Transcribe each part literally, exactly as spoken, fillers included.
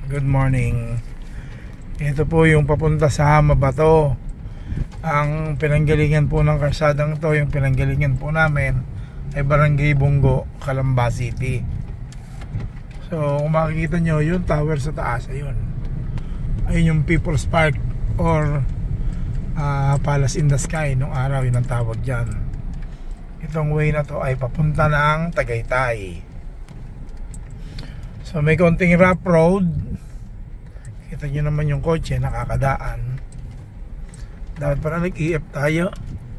Good morning. Ito po yung papunta sa Mabato. Ang pinanggalingan po ng karsadang to, yung pinanggalingan po namin ay Barangay Bungo, Calamba City. So kung makikita nyo yung tower sa taas, ayun, ayun yung People's Park or uh, Palace in the Sky nung araw, yun ang tawag dyan. Itong way na to ay papunta ng Tagaytay. So may konting rough road. Kita nyo naman yung kotse nakakadaan. Dapat para nag-E F tayo.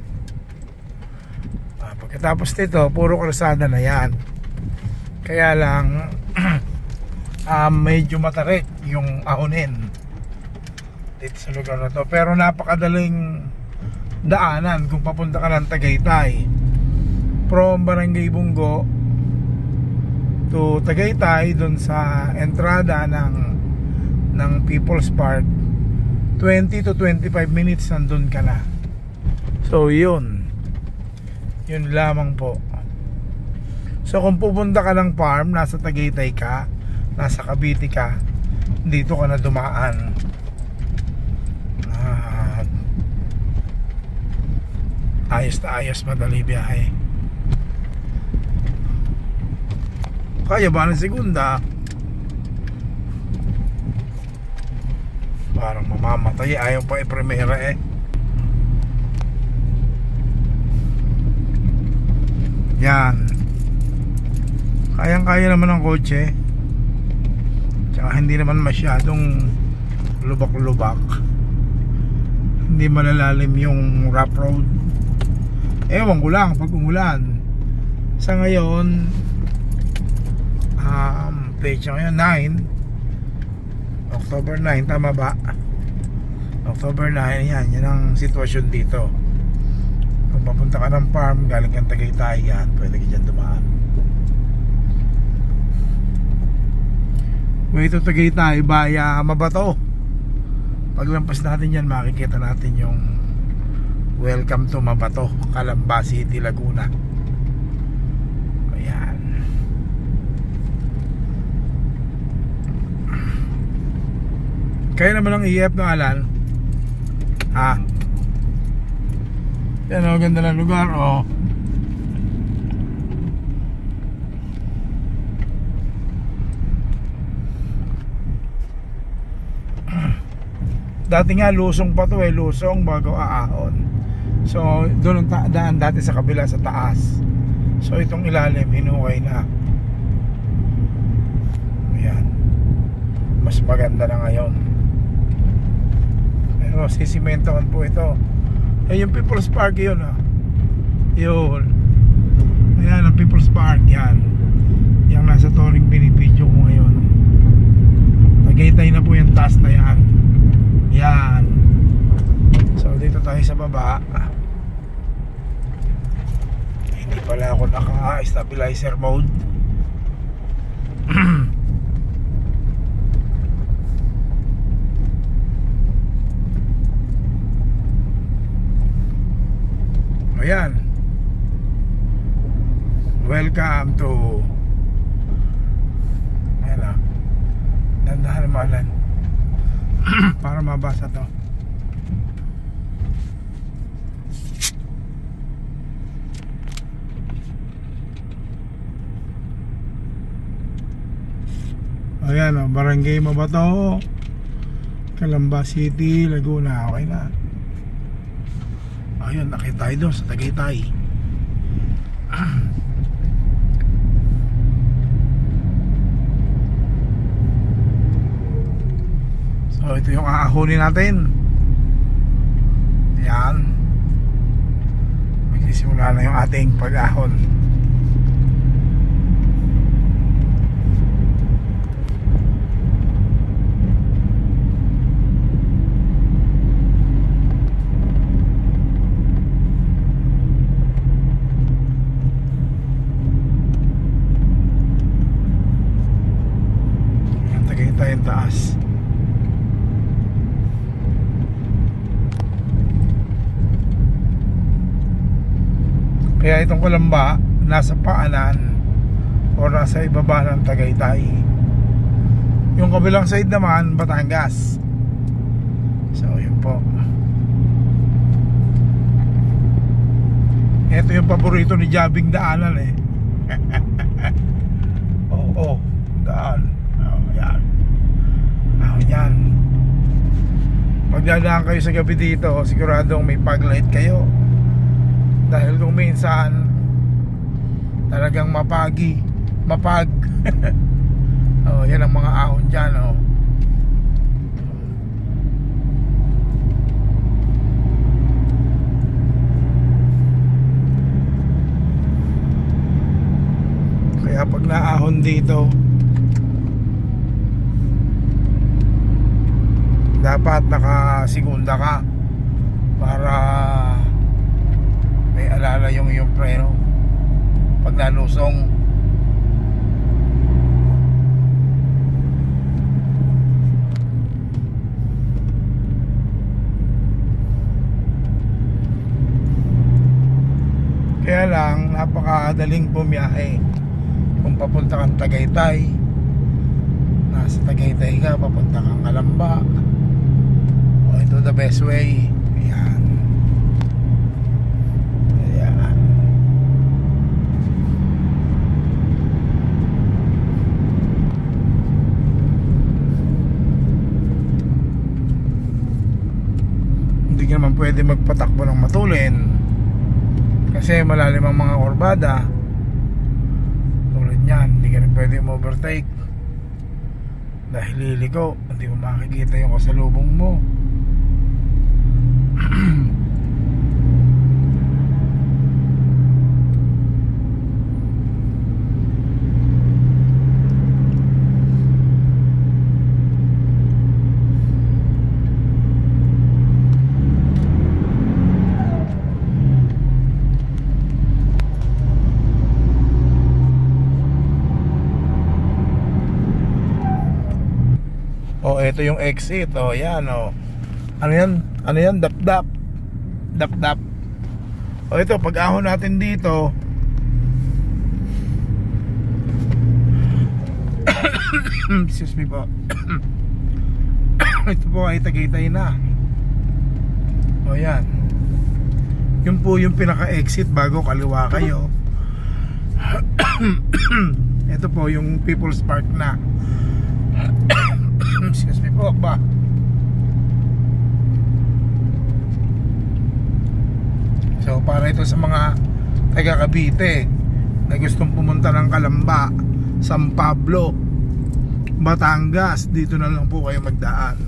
ah, Pagkatapos nito puro kalsada na yan. Kaya lang uh, medyo matarik yung ahonin dito sa lugar na to. Pero napakadaling daanan kung papunta ka ng Tagaytay. From Barangay Bungo to Tagaytay, dun sa entrada ng ng People's Park, twenty to twenty-five minutes nandun ka na. So yun, yun lamang po. So kung pupunta ka ng farm, nasa Tagaytay ka, nasa Cavite ka, dito ka na dumaan. uh, Ayos na ayos, madali biyahe. Kaya ba ng segunda? Parang mamamatay, ayaw pa i-primera eh. Yan. Kayang-kaya naman ang kotse. Tsaka hindi naman masyadong lubak-lubak. Hindi malalalim yung rough road. Ewan ko lang pag umulan. Sa ngayon, um, pecha ngayon nine, October nine, tama ba? October nine, yan, yan ang sitwasyon dito. Kung papunta ka ng farm, galing kang Tagaytay, yan, pwede ka dyan dumaan. Way to Tagaytay via Mabato. Paglampas natin yan, makikita natin yung Welcome to Mabato, Calamba City, Laguna. Ayan. Kaya naman ang E F ng Alan. Ha? Yan o, ganda ng lugar o. Dati nga lusong pa to eh, lusong bago aahon. So doon ang daan dati sa kabila sa taas. So itong ilalim hinukay na. Ayan. Mas maganda na ngayon. Pero sisimentohan po ito. Eh yung People's Park yun ah. Yun. Ayan ang People's Park yan. Yang nasa touring binibidyo ko ngayon. Tagaytay na po yung taas na yan. Yan. So dito tayo sa baba. Hindi pala ako naka-stabilizer mode. Ayan. Welcome to, ayan na, dandahan naman Alan para mabasa to. Ayan o, Barangay Mabato, Calamba City, Laguna. Okay na. Ayun, nakita tayo doon sa Tagaytay. So ito yung aahunin natin. Ayan. Magsisimula na yung ating pag-ahon. Tayong taas. Kaya itong Calamba nasa paanan o nasa ibaba ng Tagaytay. Yung kabilang side naman Batangas. So yun po. Ito yung paborito ni Jabing daanan eh. Oo, oh, daan. Oh, yan. Oh, yan. Pag dadaan kayo sa gabi dito, siguradong may paglight kayo. Dahil kung minsan talagang mapagi, mapag. Oh, yan ang mga ahon dyan, oh. Kaya pag naahon dito, dapat nakasigunda ka para may alala yung iyong preno pag nalusong. Kaya lang napakadaling bumiyahe kung papunta kang Tagaytay. Nasa Tagaytay ka, papunta kang Calamba. O, ito the best way. Ayan. Ayan. Hindi ka naman pwede magpatakbo ng matulin kasi malalim ang mga kurbada. Tulad yan, hindi ka rin pwede overtake dahil liliko, hindi mo makikita yung kasalubong mo. Oh, ito yung exit. Oh, yan, oh. Ano yan? Ano yan? Dap-dap. Dap-dap. Oh, ito, pag ahon natin dito. Excuse me po. Ito po ay Tagaytay na. Oh, yan. Yun po yung pinaka-exit bago kaliwa kayo. Ito po yung People's Park na. Excuse me po ba. So para ito sa mga taga Cavite na gustong pumunta ng Calamba, San Pablo, Batangas, dito na lang po kayo magdaan.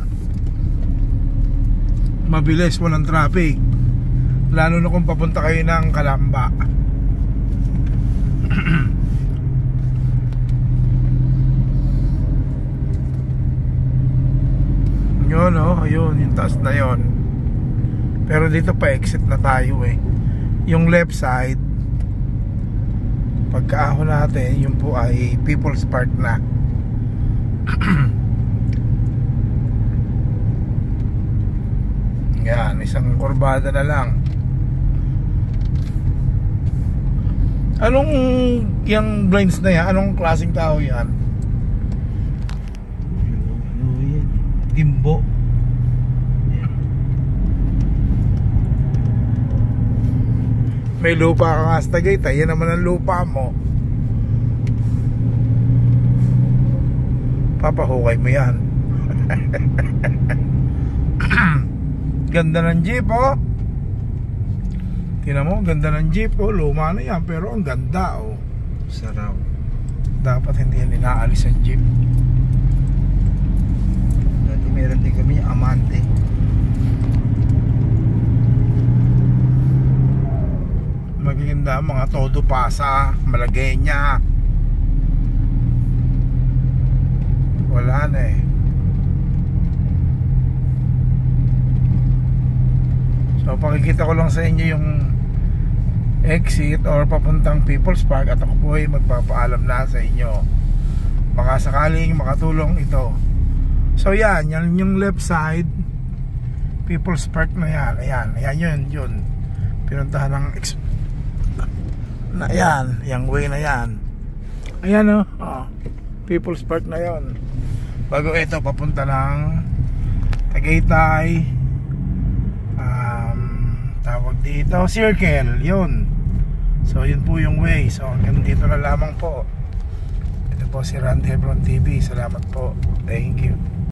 Mabilis, walang traffic. Lalo na kung papunta kayo ng Calamba. Yun, oh, ayun, yung taas na yun. Pero dito pa exit na tayo eh. Yung left side, pagkaahon natin, yun po ay People's Park na. Yan, isang kurbada na lang. Anong yung blinds na yan? Anong klaseng tao yan? Gimbo. May lupa ka nga sa Tagaytay. Yan naman ang lupa mo. Papahukay mo yan. Ganda ng jeep, oh. Tingnan mo, ganda ng jeep, oh. Luma na yan, pero ang ganda, oh. Sarap. Dapat hindi yan inaalis ang jeep. Meron din kami Amante. Magaganda mga todo pasa, Malagueña. Wala na eh. So pakikita ko lang sa inyo yung exit or papuntang People's Park at ako po ay magpapaalam na sa inyo. Baka sakaling makatulong ito. So yan, yan yung left side People's Park na yan. Ayan, ayan yun, yun pinuntahan ng na yan, yung way na yan. Ayan, oh, oh People's Park na yon. bago ito papunta ng Tagaytay, um, tawag dito Circle, yun. So yun po yung way. So hanggang dito na lamang po. Ito po si Ron Hebron T V. Salamat po, thank you.